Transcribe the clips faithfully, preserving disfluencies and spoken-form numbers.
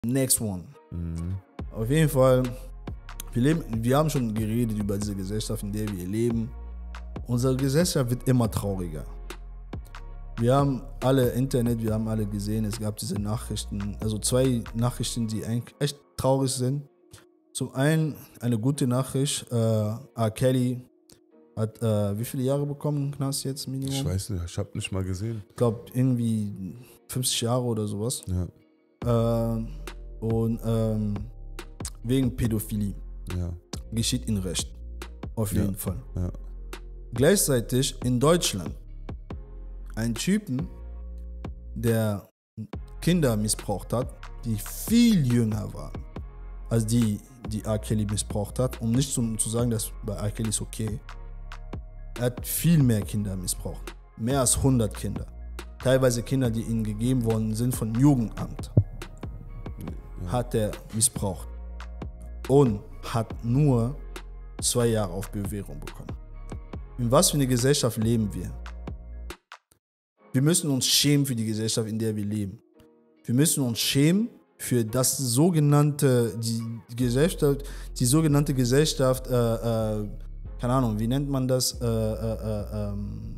Next one. Mhm. Auf jeden Fall, wir, leben, wir haben schon geredet über diese Gesellschaft, in der wir leben. Unsere Gesellschaft wird immer trauriger. Wir haben alle Internet, wir haben alle gesehen, es gab diese Nachrichten, also zwei Nachrichten, die eigentlich echt traurig sind. Zum einen eine gute Nachricht, äh, R. Kelly hat äh, wie viele Jahre bekommen, Knast jetzt Minimum? Ich weiß nicht, ich habe nicht mal gesehen. Ich glaube irgendwie fünfzig Jahre oder sowas. Ja. Äh, und ähm, wegen Pädophilie. Ja. Geschieht ihm Recht. Auf jeden ja. Fall. Ja. Gleichzeitig in Deutschland ein Typen, der Kinder missbraucht hat, die viel jünger waren, als die, die R. Kelly missbraucht hat, um nicht zu, zu sagen, dass bei R. Kelly ist okay. Er hat viel mehr Kinder missbraucht. Mehr als hundert Kinder. Teilweise Kinder, die ihnen gegeben worden sind von Jugendamt. Ja. Hat er missbraucht. Und hat nur zwei Jahre auf Bewährung bekommen. In was für eine Gesellschaft leben wir? Wir müssen uns schämen für die Gesellschaft, in der wir leben. Wir müssen uns schämen für das sogenannte, die Gesellschaft, die sogenannte Gesellschaft, äh, äh, keine Ahnung, wie nennt man das? Äh, äh, äh, ähm,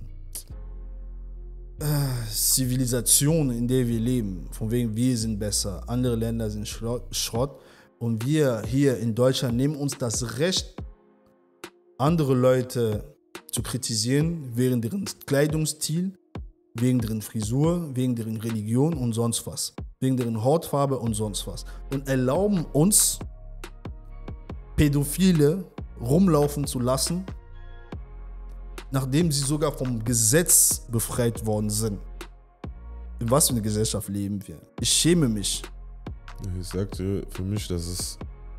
äh, Zivilisation, in der wir leben. Von wegen, wir sind besser, andere Länder sind Schrott. Und wir hier in Deutschland nehmen uns das Recht, andere Leute zu kritisieren, wegen deren Kleidungsstil, wegen deren Frisur, wegen deren Religion und sonst was. Wegen deren Hautfarbe und sonst was. Und erlauben uns, Pädophile rumlaufen zu lassen, nachdem sie sogar vom Gesetz befreit worden sind. In was für eine Gesellschaft leben wir? Ich schäme mich. Ich sagte für mich, das ist...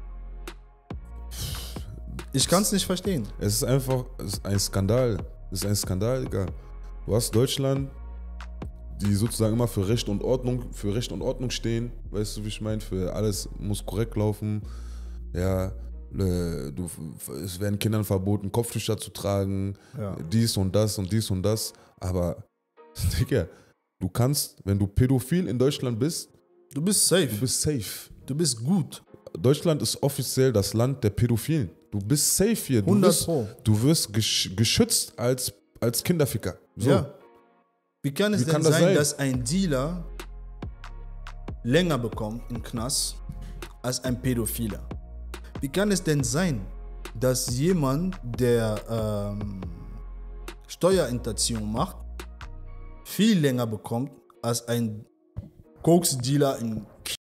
Ich kann es nicht verstehen. Es ist einfach es ist ein Skandal. Es ist ein Skandal, egal. Du hast Deutschland, die sozusagen immer für Recht und Ordnung, für Recht und Ordnung stehen. Weißt du, wie ich meine? Für alles muss korrekt laufen. Ja, du, es werden Kindern verboten, Kopftücher zu tragen, ja. dies und das und dies und das. Aber, Digga, du kannst, wenn du pädophil in Deutschland bist, du bist safe. Du bist safe. Du bist gut. Deutschland ist offiziell das Land der Pädophilen. Du bist safe hier. Du hundert Pro. Wirst, du wirst geschützt als, als Kinderficker. So. Ja. Wie kann es Wie denn kann das sein, sein, dass ein Dealer länger bekommt im Knast als ein Pädophiler? Wie kann es denn sein, dass jemand, der ähm, Steuerhinterziehung macht, viel länger bekommt als ein Koks-Dealer in K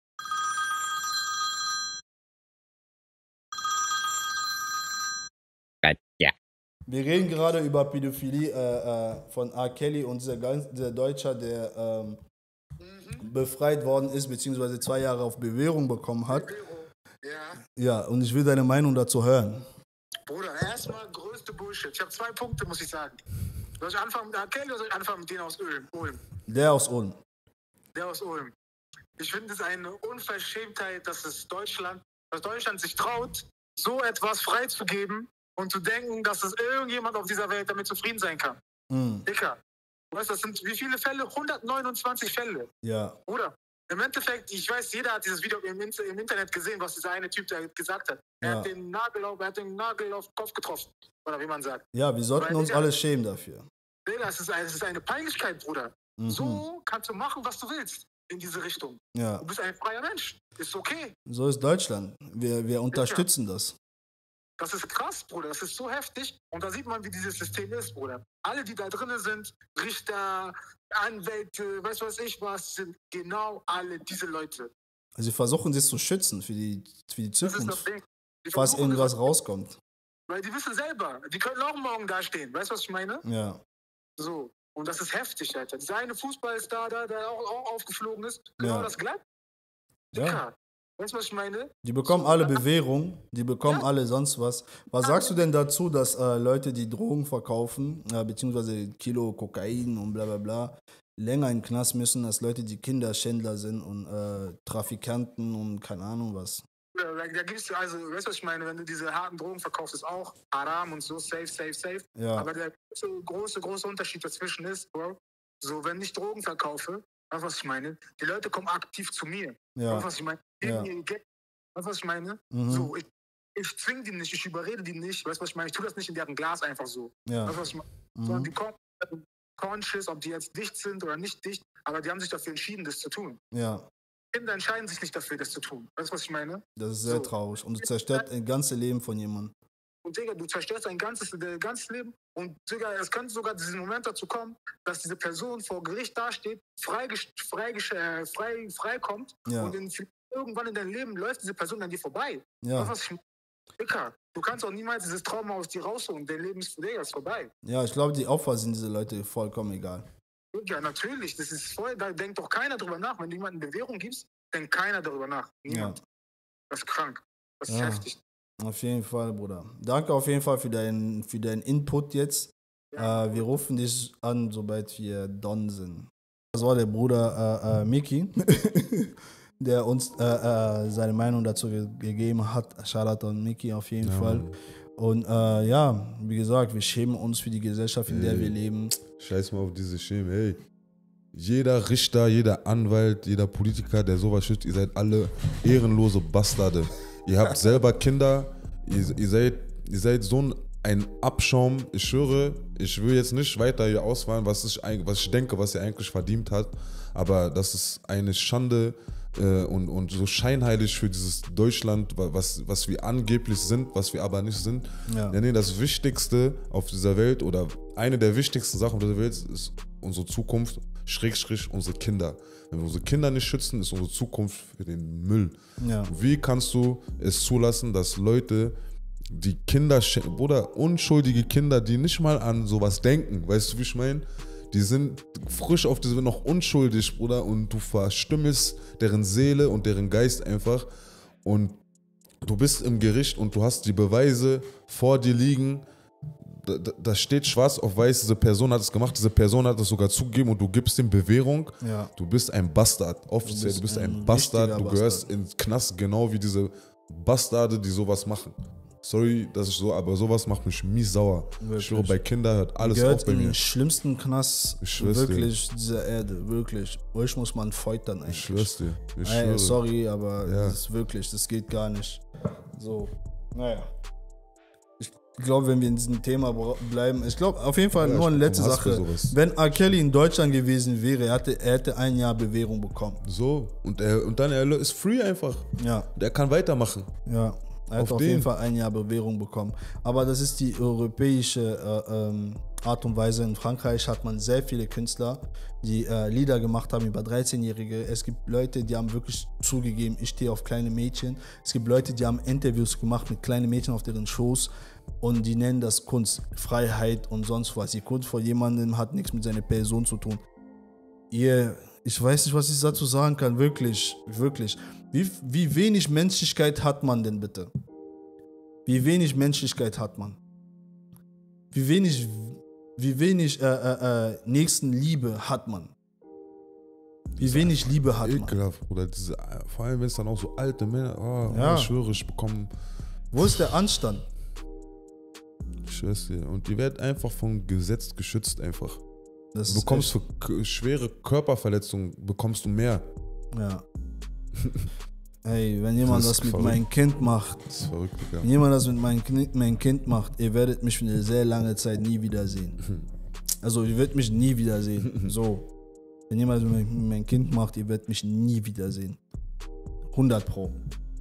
Ja. Wir reden gerade über Pädophilie äh, äh, von R. Kelly und dieser, ganz, dieser Deutscher, der ähm, mhm. befreit worden ist, beziehungsweise zwei Jahre auf Bewährung bekommen hat. Ja. Ja, und ich will deine Meinung dazu hören. Bruder, erstmal größte Bullshit. Ich habe zwei Punkte, muss ich sagen. Soll ich anfangen mit R. Kelly oder soll ich anfangen mit denen aus Ulm? Ulm? Der aus Ulm. Der aus Ulm. Ich finde es eine Unverschämtheit, dass es Deutschland, dass Deutschland sich traut, so etwas freizugeben und zu denken, dass es irgendjemand auf dieser Welt damit zufrieden sein kann. Mhm. Dicker. Weißt du, das sind wie viele Fälle? hundertneunundzwanzig Fälle. Ja. Oder? Im Endeffekt, ich weiß, jeder hat dieses Video im, im Internet gesehen, was dieser eine Typ da gesagt hat. Er, ja. hat den Nagel auf, er hat den Nagel auf den Kopf getroffen. Oder wie man sagt. Ja, wir sollten Weil, uns alle schämen dafür. Das ist, das ist eine Peinlichkeit, Bruder. Mhm. So kannst du machen, was du willst in diese Richtung. Ja. Du bist ein freier Mensch. Ist okay. So ist Deutschland. Wir, wir unterstützen ja. das. Das ist krass, Bruder. Das ist so heftig. Und da sieht man, wie dieses System ist, Bruder. Alle, die da drin sind, Richter, Anwälte, weiß was ich was, sind genau alle diese Leute. Also sie versuchen sich zu schützen für die, für die Zukunft, die falls irgendwas rauskommt. Weil die wissen selber, die können auch morgen dastehen. Weißt du, was ich meine? Ja. So. Und das ist heftig, Alter. Dieser eine Fußballstar da, der auch, auch aufgeflogen ist, genau ja. das gleiche. Ja. Weißt du, was ich meine? Die bekommen alle Bewährung, die bekommen ja. alle sonst was. Was sagst du denn dazu, dass äh, Leute, die Drogen verkaufen, äh, beziehungsweise Kilo Kokain und bla bla bla, länger in den Knast müssen, als Leute, die Kinderschändler sind und äh, Trafikanten und keine Ahnung was? Ja, da, da gibt's, also, weißt du, was ich meine? Wenn du diese harten Drogen verkaufst, ist auch haram und so, safe, safe, safe. Ja. Aber der große, große, große Unterschied dazwischen ist, Bro, so, wenn ich Drogen verkaufe, weißt du, was ich meine? Die Leute kommen aktiv zu mir. Ja. Weißt du, was ich meine? geben Ja. ihr Geld. Weißt du, was ich meine? Mhm. So, ich, ich zwinge die nicht, ich überrede die nicht. Weißt du, was ich meine? Ich tue das nicht in deren Glas einfach so. Ja. Weißt du, was ich meine? Mhm. Sondern die kommen conscious, ob die jetzt dicht sind oder nicht dicht, aber die haben sich dafür entschieden, das zu tun. Ja, Kinder entscheiden sich nicht dafür, das zu tun. Weißt du, was ich meine? das ist sehr So. traurig. Und du zerstört ein ganzes Leben von jemandem. Und Digga, du zerstörst dein ganzes, dein ganzes Leben. Und Digga, es könnte sogar diesen Moment dazu kommen, dass diese Person vor Gericht dasteht, frei, frei, äh, frei, frei kommt Ja. und in, irgendwann in deinem Leben läuft diese Person an dir vorbei. Ja. Weißt du, was ich meine? Digga, du kannst auch niemals dieses Trauma aus dir rausholen. Dein Leben ist für dich, ist vorbei. Ja, ich glaube, die Opfer sind diese Leute vollkommen egal. Ja, natürlich. Das ist voll, da denkt doch keiner drüber nach. Wenn du jemandem Bewährung gibst, denkt keiner darüber nach. Niemand. Ja. Das ist krank. Das ist Ja. heftig. Auf jeden Fall, Bruder. Danke auf jeden Fall für deinen für deinen Input jetzt. Ja. Äh, wir rufen dich an, sobald wir done sind. Das war der Bruder äh, äh, Miki, der uns äh, äh, seine Meinung dazu ge gegeben hat. Shoutout an Miki auf jeden Ja, Fall. Mann. Und äh, ja, wie gesagt, wir schämen uns für die Gesellschaft, in der Ey. wir leben. Scheiß mal auf diese Schäme, ey. Jeder Richter, jeder Anwalt, jeder Politiker, der sowas schützt, ihr seid alle ehrenlose Bastarde. Ihr habt selber Kinder, ihr, ihr, seid, ihr seid so ein, ein Abschaum. Ich schwöre, ich will jetzt nicht weiter hier ausfahren, was ich, was ich denke, was ihr eigentlich verdient hat. Aber das ist eine Schande äh, und, und so scheinheilig für dieses Deutschland, was, was wir angeblich sind, was wir aber nicht sind. Ja. Ja, nee, das Wichtigste auf dieser Welt oder eine der wichtigsten Sachen auf dieser Welt ist unsere Zukunft, Schrägstrich unsere Kinder. Wenn wir unsere Kinder nicht schützen, ist unsere Zukunft für den Müll. Ja. Wie kannst du es zulassen, dass Leute die Kinder, oder unschuldige Kinder, die nicht mal an sowas denken, weißt du, wie ich meine? Die sind frisch auf diese, noch unschuldig, Bruder, und du verstümmelst deren Seele und deren Geist einfach. Und du bist im Gericht und du hast die Beweise vor dir liegen. Da, da, da steht schwarz auf weiß, diese Person hat es gemacht, diese Person hat es sogar zugegeben und du gibst ihm Bewährung. Ja. Du bist ein Bastard. Offiziell, du bist, du bist ein, ein Bastard. Du gehörst Bastard. ins Knast, genau wie diese Bastarde, die sowas machen. Sorry, dass ich so, aber sowas macht mich mies sauer. Wirklich. Ich schwöre, bei Kindern hört alles Gehört auf bei in mir. den schlimmsten Knast Ich schwör's dir. wirklich dieser Erde, wirklich. Euch muss man foltern eigentlich. Ich schwör's dir. Ich Ey, schwöre. sorry, aber Ja. das ist wirklich, das geht gar nicht. So, naja. Ich glaube, wenn wir in diesem Thema bleiben, ich glaube auf jeden Fall Ja, nur eine ich letzte Hass für Sache. sowas. Wenn R. Kelly in Deutschland gewesen wäre, er hätte, er hätte ein Jahr Bewährung bekommen. So, und, er, und dann er ist free einfach. Ja, Der kann weitermachen. ja. Er Auf hat auf den. jeden Fall ein Jahr Bewährung bekommen. Aber das ist die europäische äh, ähm, Art und Weise. In Frankreich hat man sehr viele Künstler, die äh, Lieder gemacht haben über dreizehnjährige. Es gibt Leute, die haben wirklich zugegeben, ich stehe auf kleine Mädchen. Es gibt Leute, die haben Interviews gemacht mit kleinen Mädchen auf deren Shows und die nennen das Kunst, Freiheit und sonst was. Die Kunst vor jemandem hat nichts mit seiner Person zu tun. Ihr, ich weiß nicht, was ich dazu sagen kann, wirklich, wirklich. Wie, wie wenig Menschlichkeit hat man denn bitte? Wie wenig Menschlichkeit hat man? Wie wenig, wie wenig äh, äh, äh, Nächstenliebe hat man? Wie wenig Liebe hat man? Ekelhaft, Bruder. Diese, vor allem, wenn es dann auch so alte Männer, oh, Ja. ich schwöre, ich bekomme, Wo ist der Anstand? ich schwör's dir. Und die werden einfach vom Gesetz geschützt einfach. Das Du ist bekommst echt- für k- schwere Körperverletzungen, bekommst du mehr. Ja. Ey, wenn jemand Das das, ist mit verrückt. meinem Kind macht, Das ist verrückt, Digga. wenn jemand das mit meinem Kind, mein Kind macht, ihr werdet mich für eine sehr lange Zeit nie wiedersehen. Also ihr werdet mich nie wiedersehen. So. Wenn jemand das mit meinem Kind macht, ihr werdet mich nie wiedersehen. hundert Pro.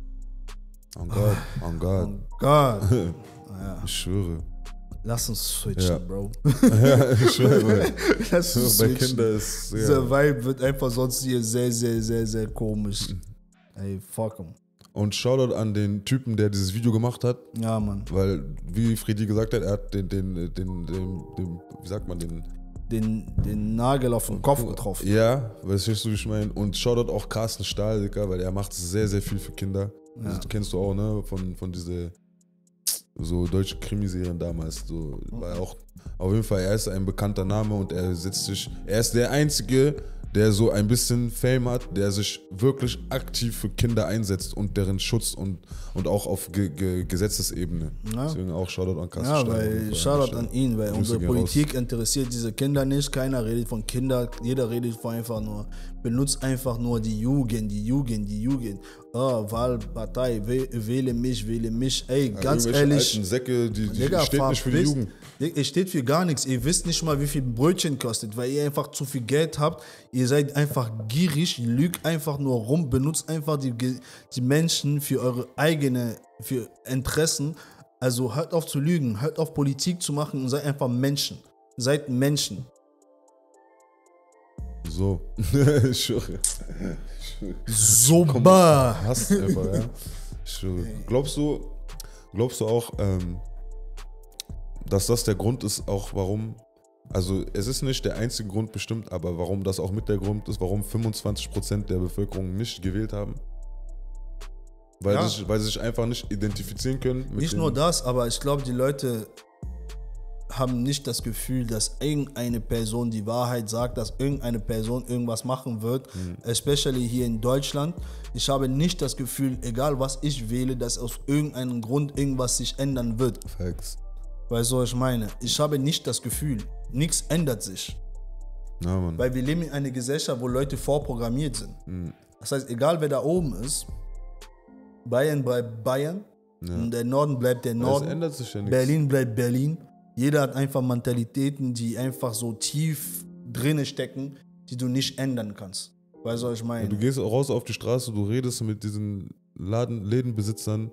On God, on God. Oh Gott. Ja. Ich schwöre. Lass uns switchen, Ja. Bro. Ja, ich schwöre. Lass uns Bei switchen. Kindern ist Dieser ja. Vibe wird einfach sonst hier sehr, sehr, sehr, sehr komisch. Ey, fuck him. Und Shoutout an den Typen, der dieses Video gemacht hat, Ja, Mann. weil, wie Freddy gesagt hat, er hat den, den, den, den, den wie sagt man, den Den, den Nagel auf den Kopf getroffen. Ja, weißt du, wie ich meine? Und Shoutout auch Carsten Stahl, Digga, weil er macht sehr, sehr viel für Kinder. Ja. Das kennst du auch, ne? Von, von diese so deutsche Krimiserien damals. So, war er auch, auf jeden Fall, er ist ein bekannter Name und er setzt sich, er ist der Einzige, der so ein bisschen Fame hat, der sich wirklich aktiv für Kinder einsetzt und deren Schutz und, und auch auf Ge Ge Gesetzesebene. Ja. Deswegen auch Shoutout an Carsten Ja, Stahl. weil Shoutout an ihn, weil Grüße unsere gehen raus. Politik interessiert diese Kinder nicht. Keiner redet von Kindern, jeder redet von einfach nur benutzt einfach nur die Jugend, die Jugend, die Jugend. Oh, Wahlpartei, wähle mich, wähle mich. Ey, Ja, ganz irgendwelche ehrlich. alten Säcke, die, die Digga, steht nicht für die verpisst. Jugend. Ihr steht für gar nichts. Ihr wisst nicht mal, wie viel Brötchen kostet, weil ihr einfach zu viel Geld habt. Ihr seid einfach gierig, lügt einfach nur rum, benutzt einfach die, die Menschen für eure eigene, für Interessen. Also hört auf zu lügen, hört auf Politik zu machen und seid einfach Menschen. Seid Menschen. So. Ich schwöre. So Komm, bah. Hast einfach, ja. Ich schwöre. Glaubst du, glaubst du auch, ähm, dass das der Grund ist, auch warum, also es ist nicht der einzige Grund bestimmt, aber warum das auch mit der Grund ist, warum fünfundzwanzig Prozent der Bevölkerung nicht gewählt haben? Weil, Ja. sich, weil sie sich einfach nicht identifizieren können. Mit Nicht dem- nur das, aber ich glaube, die Leute haben nicht das Gefühl, dass irgendeine Person die Wahrheit sagt, dass irgendeine Person irgendwas machen wird, especially hier in Deutschland. Ich habe nicht das Gefühl, egal was ich wähle, dass aus irgendeinem Grund irgendwas sich ändern wird. Facts. Weißt du, was ich meine? Ich habe nicht das Gefühl, nichts ändert sich. Ja, Mann. Weil wir leben in einer Gesellschaft, wo Leute vorprogrammiert sind. Das heißt, egal wer da oben ist, Bayern bleibt Bayern, und der Norden bleibt der Es Norden. ändert sich ja nichts. Berlin bleibt Berlin. Jeder hat einfach Mentalitäten, die einfach so tief drinne stecken, die du nicht ändern kannst. Weißt du, was ich meine? Du gehst raus auf die Straße, du redest mit diesen Laden, Lädenbesitzern,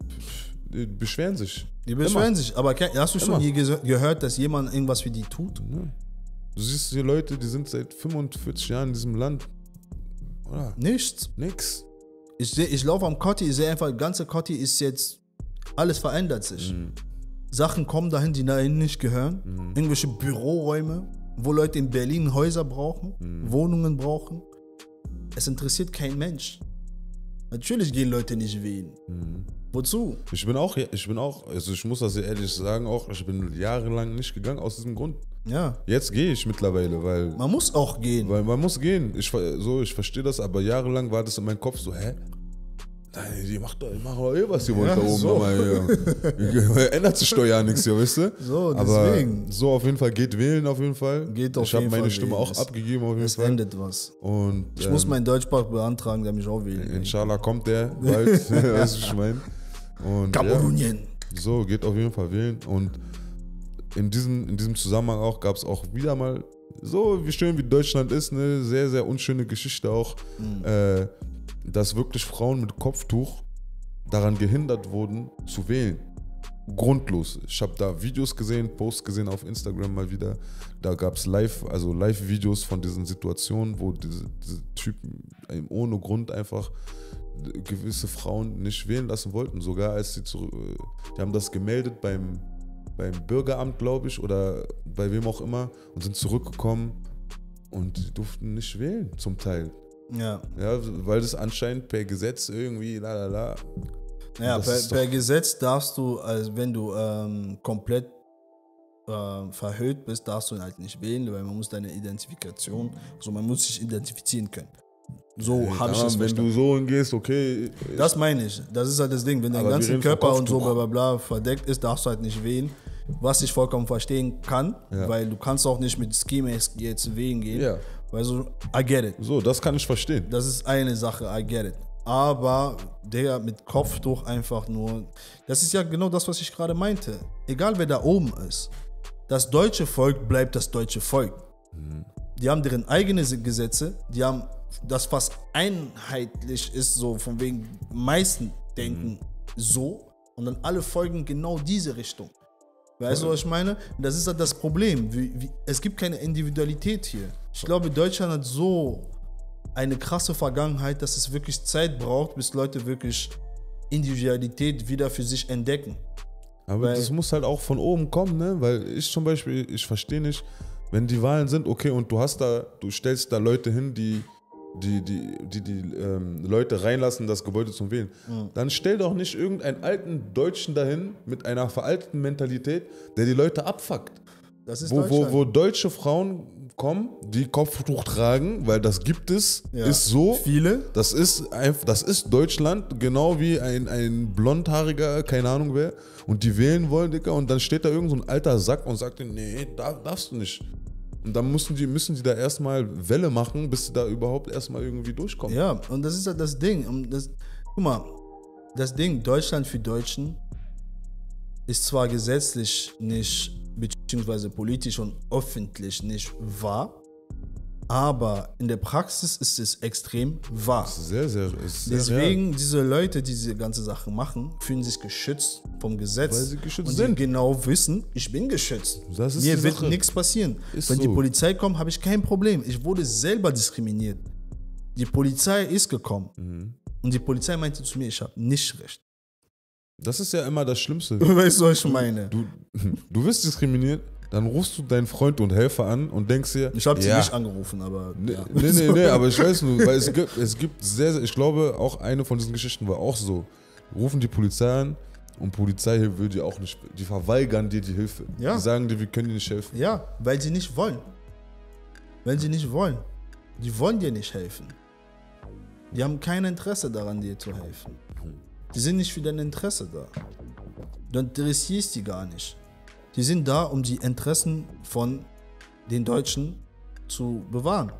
die beschweren sich. Die beschweren Immer. sich. Aber ke- hast du schon Immer. je ge gehört, dass jemand irgendwas für die tut? Ja. Du siehst hier Leute, die sind seit fünfundvierzig Jahren in diesem Land. Oder? Nichts. Nix. Ich, seh- ich laufe am Kotti, ich sehe einfach, der ganze Kotti ist jetzt, alles verändert sich. Mhm. Sachen kommen dahin, die dahin nicht gehören. Irgendwelche Büroräume, wo Leute in Berlin Häuser brauchen, Mhm. Wohnungen brauchen. Es interessiert kein Mensch. Natürlich gehen Leute nicht wählen. Mhm. Wozu? Ich bin auch, ich bin auch, also ich muss das sehr ehrlich sagen, auch, ich bin jahrelang nicht gegangen aus diesem Grund. Ja, Jetzt gehe ich mittlerweile, weil, man muss auch gehen. weil man muss gehen. Ich, ver- so, ich verstehe das, aber jahrelang war das in meinem Kopf so, hä? Nein, die macht doch, die machen doch eh, was die wollen Ja, da oben. so. Aber, ja. Ändert sich doch ja nichts hier, weißt du? So, aber deswegen. so auf jeden Fall, geht wählen auf jeden Fall. Geht auf ich habe jeden meine Fall Stimme wählen. auch Es- abgegeben auf jeden Es Fall. endet was. Und Ich muss ähm, meinen Deutschpass beantragen, der mich auch wählen will. inshallah kommt der bald, weißt du, was ich meine? Und ja, Kamerunien. so, geht auf jeden Fall wählen. Und in diesem, in diesem Zusammenhang auch gab es auch wieder mal, so wie schön wie Deutschland ist, eine sehr, sehr unschöne Geschichte auch, äh, dass wirklich Frauen mit Kopftuch daran gehindert wurden zu wählen. Grundlos. Ich habe da Videos gesehen, Posts gesehen auf Instagram mal wieder. Da gab es live, also Live-Videos von diesen Situationen, wo diese, diese Typen ohne Grund einfach gewisse Frauen nicht wählen lassen wollten. Sogar als sie zurück, die haben das gemeldet beim, beim Bürgeramt, glaube ich, oder bei wem auch immer und sind zurückgekommen und die durften nicht wählen, zum Teil. Ja, Ja, weil das anscheinend per Gesetz irgendwie, la la la. ja Das per, ist doch- per Gesetz darfst du, also wenn du ähm, komplett äh, verhüllt bist, darfst du halt nicht wählen, weil man muss deine Identifikation, also man muss sich identifizieren können. So habe ich Ja, das wenn verstanden. du so hingehst, okay. Das meine ich. Das ist halt das Ding. Wenn dein Aber wir ganzer reden von Körper und so Kopftuch. bla bla bla verdeckt ist, darfst du halt nicht wählen. Was ich vollkommen verstehen kann, Ja. weil du kannst auch nicht mit Ski Mask jetzt wählen gehen. Ja. Weil so, I get it. So, das kann ich verstehen. Das ist eine Sache, I get it. Aber der mit Kopftuch einfach nur, das ist ja genau das, was ich gerade meinte. Egal wer da oben ist, das deutsche Volk bleibt das deutsche Volk. Die haben deren eigene Gesetze, die haben das, was einheitlich ist, so von wegen, meisten denken so und dann alle folgen genau diese Richtung. Weißt du, was ich meine? Und das ist halt das Problem. Wie, wie, es gibt keine Individualität hier. Ich glaube, Deutschland hat so eine krasse Vergangenheit, dass es wirklich Zeit braucht, bis Leute wirklich Individualität wieder für sich entdecken. Aber Weil- das muss halt auch von oben kommen, ne? Weil ich zum Beispiel, ich verstehe nicht, wenn die Wahlen sind, okay, und du hast da, du stellst da Leute hin, die die, die, die, die ähm, Leute reinlassen, das Gebäude zum Wählen. Dann stell doch nicht irgendeinen alten Deutschen dahin mit einer veralteten Mentalität, der die Leute abfuckt. Das ist Wo, wo, Deutschland. wo deutsche Frauen kommen, die Kopftuch tragen, weil das gibt es, Ja. ist so. Viele. Das ist einfach, das ist Deutschland, genau wie ein, ein blondhaariger, keine Ahnung wer, und die wählen wollen, Dicker, und dann steht da irgend so ein alter Sack und sagt, nee, da darfst du nicht. Und dann müssen die, müssen die da erstmal Welle machen, bis sie da überhaupt erstmal irgendwie durchkommen. Ja, und das ist halt das Ding. Und das, guck mal, das Ding Deutschland für Deutschen ist zwar gesetzlich nicht, beziehungsweise politisch und öffentlich nicht wahr, aber in der Praxis ist es extrem wahr. Das ist sehr, sehr, ist sehr Deswegen, real. diese Leute, die diese ganze Sache machen, fühlen sich geschützt vom Gesetz. Weil sie geschützt und sind. die genau wissen, ich bin geschützt. Das ist Mir die wird Sache. nichts passieren. Ist Wenn so. die Polizei kommt, habe ich kein Problem. Ich wurde selber diskriminiert. Die Polizei ist gekommen. Mhm. Und die Polizei meinte zu mir, ich habe nicht recht. Das ist ja immer das Schlimmste. Weißt du, was ich meine? Du, du wirst diskriminiert, dann rufst du deinen Freund und Helfer an und denkst dir, Ich habe sie ja, nicht angerufen, aber. Nee, ja. nee, nee, nee, aber ich weiß nur, weil es gibt, es gibt sehr, sehr, ich glaube, auch eine von diesen Geschichten war auch so. Rufen die Polizei an und Polizei will dir auch nicht, die verweigern dir die Hilfe. Ja. Die sagen dir, wir können dir nicht helfen. Ja, weil sie nicht wollen. Weil sie nicht wollen. Die wollen dir nicht helfen. Die haben kein Interesse daran, dir zu helfen. Die sind nicht für dein Interesse da. Du interessierst die gar nicht. Die sind da, um die Interessen von den Deutschen zu bewahren.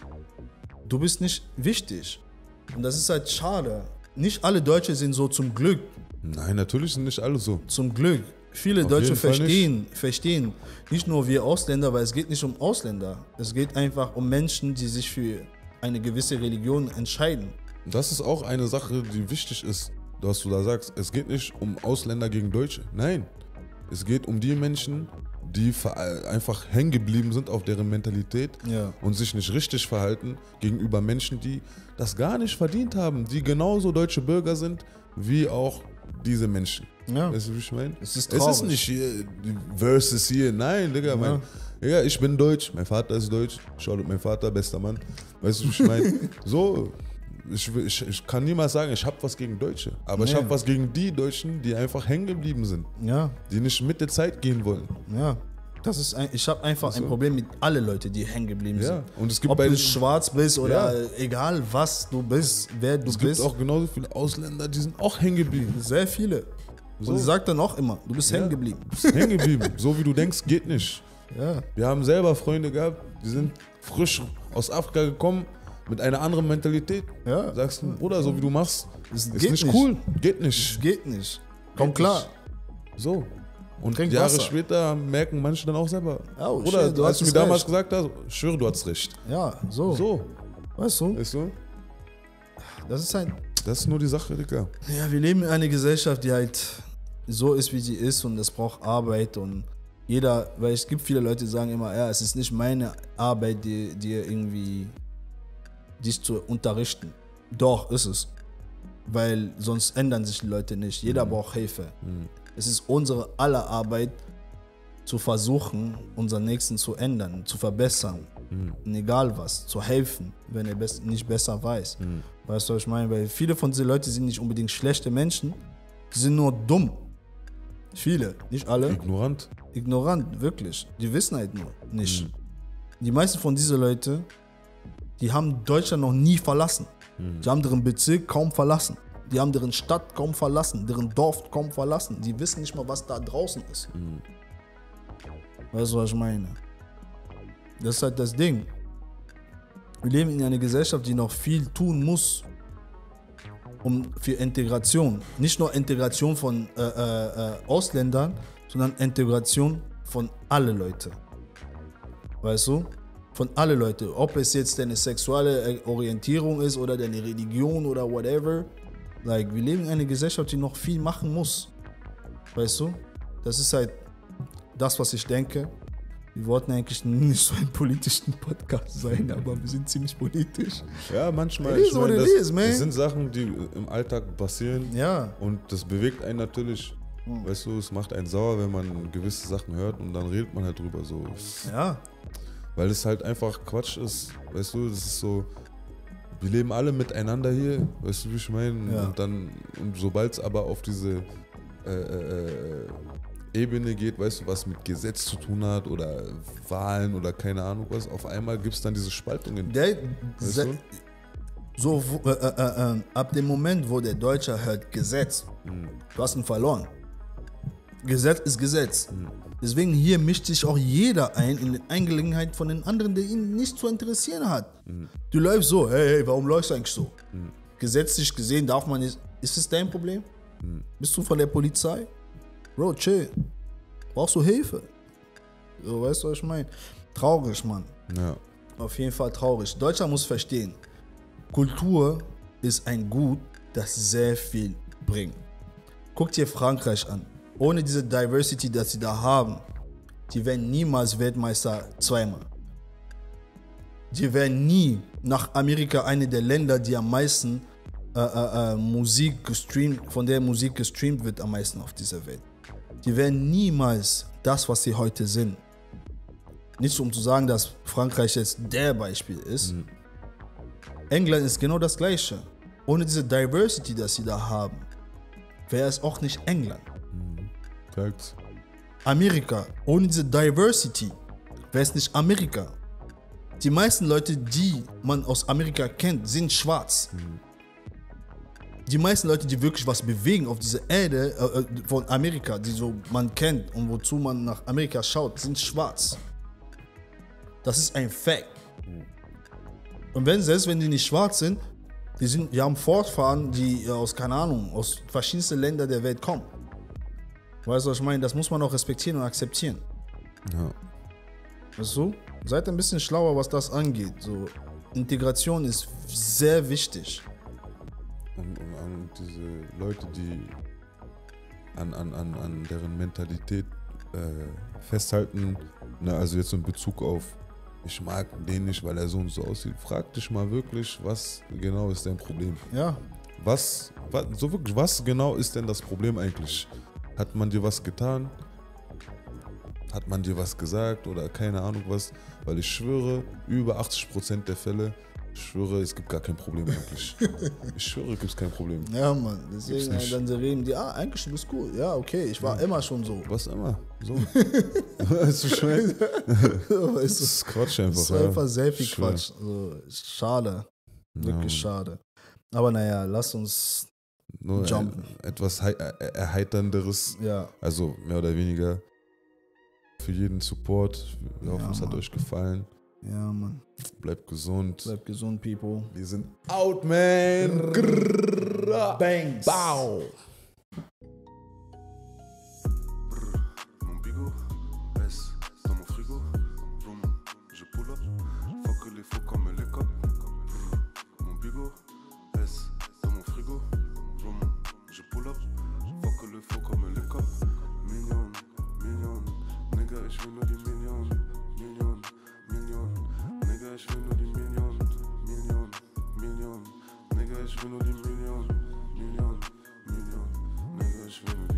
Du bist nicht wichtig. Und das ist halt schade. Nicht alle Deutsche sind so, zum Glück. Nein, natürlich sind nicht alle so. Zum Glück. Viele Auf Deutsche jeden Fall verstehen, verstehen, nicht nur wir Ausländer, weil es geht nicht um Ausländer. Es geht einfach um Menschen, die sich für eine gewisse Religion entscheiden. Das ist auch eine Sache, die wichtig ist, dass du da sagst, es geht nicht um Ausländer gegen Deutsche. Nein, es geht um die Menschen, die ver- einfach hängen geblieben sind auf deren Mentalität Ja. und sich nicht richtig verhalten gegenüber Menschen, die das gar nicht verdient haben, die genauso deutsche Bürger sind, wie auch diese Menschen. Ja. Weißt du, wie ich meine? Es ist Es traurig. ist nicht hier die Versus hier, nein, Digga, mein, Digga, ich bin deutsch, mein Vater ist deutsch, schau, mein Vater, bester Mann. Weißt du, wie ich meine? So, ich, ich, ich kann niemals sagen, ich habe was gegen Deutsche, aber ich Nee. habe was gegen die Deutschen, die einfach hängen geblieben sind, Ja, die nicht mit der Zeit gehen wollen. ja. Das ist ein, ich habe einfach Also. ein Problem mit allen Leuten, die hängen geblieben Ja, sind. und es gibt Ob bei du den- schwarz bist oder Ja. egal was du bist, wer du Es gibt bist. auch genauso viele Ausländer, die sind auch hängen geblieben. Sehr viele. So. Und ich sag dann auch immer, du bist hängen geblieben. Hängen geblieben. So wie du denkst, geht nicht. Ja. Wir haben selber Freunde gehabt, die sind frisch aus Afrika gekommen mit einer anderen Mentalität. Ja. Sagst du, Bruder, so wie du machst, Es ist geht nicht, nicht. cool. Geht nicht. Geht nicht. Komm Geht klar. nicht. So. Und Trink Jahre Wasser. später merken manche dann auch selber. Ja, oh, Bruder, shit, du als du mir hattest damals recht. gesagt hast, ich schwöre, du hattest recht. Ja, so. So, Weißt du? weißt du? Das ist ein. Das ist nur die Sache, Digga. Ja, wir leben in einer Gesellschaft, die halt so ist, wie sie ist und es braucht Arbeit und jeder, weil es gibt viele Leute, die sagen immer, ja, es ist nicht meine Arbeit, die dir irgendwie dich zu unterrichten. Doch, ist es. Weil sonst ändern sich die Leute nicht. Jeder braucht Hilfe. Es ist unsere aller Arbeit, zu versuchen, unseren Nächsten zu ändern, zu verbessern. Und egal was, zu helfen, wenn er best- nicht besser weiß. Weißt du, was ich meine? Weil viele von diesen Leuten sind nicht unbedingt schlechte Menschen, sie sind nur dumm. Viele, nicht alle. Ignorant. Ignorant, wirklich. Die wissen halt nur nicht. Die meisten von diesen Leuten, die haben Deutschland noch nie verlassen. Die haben deren Bezirk kaum verlassen. Die haben deren Stadt kaum verlassen, deren Dorf kaum verlassen. Die wissen nicht mal, was da draußen ist. Weißt du, was ich meine? Das ist halt das Ding. Wir leben in einer Gesellschaft, die noch viel tun muss, um für Integration. Nicht nur Integration von äh, äh, äh, Ausländern, sondern Integration von allen Leuten. Weißt du? Von allen Leuten. Ob es jetzt deine sexuelle Orientierung ist oder deine Religion oder whatever. Like, wir leben in einer Gesellschaft, die noch viel machen muss. Weißt du? Das ist halt das, was ich denke. Wir wollten eigentlich nicht so ein politischen Podcast sein, aber wir sind ziemlich politisch. Ja, manchmal. It is Ich meine, what it das, is, man. das sind Sachen, die im Alltag passieren. Ja. Und das bewegt einen natürlich. Weißt du, es macht einen sauer, wenn man gewisse Sachen hört und dann redet man halt drüber so. Ja. Weil es halt einfach Quatsch ist. Weißt du, das ist so. Wir leben alle miteinander hier, weißt du, wie ich meine? Ja. Und dann, und sobald es aber auf diese äh, äh, Ebene geht, weißt du, was mit Gesetz zu tun hat oder Wahlen oder keine Ahnung was, auf einmal gibt es dann diese Spaltungen. Der, Weißt du? so, wo- äh, äh, äh, ab dem Moment, wo der Deutsche hört Gesetz, du hast ihn verloren. Gesetz ist Gesetz. Mhm. Deswegen hier mischt sich auch jeder ein in die Angelegenheit von den anderen, der ihn nicht zu interessieren hat. Mhm. Du läufst so, hey, hey, warum läufst du eigentlich so? Mhm. Gesetzlich gesehen darf man nicht. Ist es dein Problem? Mhm. Bist du von der Polizei? Bro, chill. Brauchst du Hilfe? So, weißt du, was ich meine? Traurig, Mann. Ja. Auf jeden Fall traurig. Deutschland muss verstehen, Kultur ist ein Gut, das sehr viel bringt. Guck dir Frankreich an. Ohne diese Diversity, das sie da haben, die werden niemals Weltmeister zweimal. Die werden nie nach Amerika eine der Länder, die am meisten äh, äh, äh, Musik gestreamt, von der Musik gestreamt wird am meisten auf dieser Welt. Die werden niemals das, was sie heute sind. Nicht so, um zu sagen, dass Frankreich jetzt der Beispiel ist. Mhm. England ist genau das Gleiche. Ohne diese Diversity, das sie da haben, wäre es auch nicht England. Mhm. Facts. Amerika, ohne diese Diversity, wäre es nicht Amerika. Die meisten Leute, die man aus Amerika kennt, sind schwarz. Mhm. Die meisten Leute, die wirklich was bewegen auf dieser Erde äh, von Amerika, die so man kennt und wozu man nach Amerika schaut, sind schwarz. Das ist ein Fact. Und wenn, selbst wenn die nicht schwarz sind, die, sind, die haben Vorfahren, die aus, keine Ahnung, aus verschiedensten Ländern der Welt kommen. Weißt du, was ich meine? Das muss man auch respektieren und akzeptieren. Ja. Weißt du? Seid ein bisschen schlauer, was das angeht. So, Integration ist sehr wichtig. Und, und an diese Leute, die an, an, an, an deren Mentalität äh, festhalten, ne, also jetzt in Bezug auf, ich mag den nicht, weil er so und so aussieht, frag dich mal wirklich, was genau ist dein Problem? Ja. Was, was, so wirklich, was genau ist denn das Problem eigentlich? Hat man dir was getan? Hat man dir was gesagt oder keine Ahnung was? Weil ich schwöre, über achtzig Prozent der Fälle, ich schwöre, es gibt gar kein Problem eigentlich. Ich schwöre, es gibt kein Problem. Ja, Mann. Deswegen Gibt's nicht. dann reden die, ah, eigentlich du bist cool. Ja, okay, ich war Ja. immer schon so. Was immer. So. Weißt du, schon? Das Weißt du, ist Quatsch einfach. das ist einfach ja. sehr viel Schwör. Quatsch. Also, schade. Wirklich Ja. schade. Aber naja, lass uns, Nur Jumpen. ein, etwas hei- äh, Erheiternderes, ja, also mehr oder weniger für jeden Support. Wir hoffen, Ja, es hat Mann. euch gefallen. ja, Mann. Bleibt gesund. Bleibt gesund, people. Wir sind out, man. Grrrr. Bangs. Bow. Mon bigot, S dans mon frigo. Vroom, je pull up. Faut que les faux comme les copes. Mon bigot, S dans mon frigo. Vroom, je pull up. Faut que les faux comme les copes. Million, million. Nigga, ich will nur die Million. Million, Million. Nigga, ich will nur die Million. Million, Million. Nigga, ich will nur die Million. Million, Million. Nigga, ich will nur die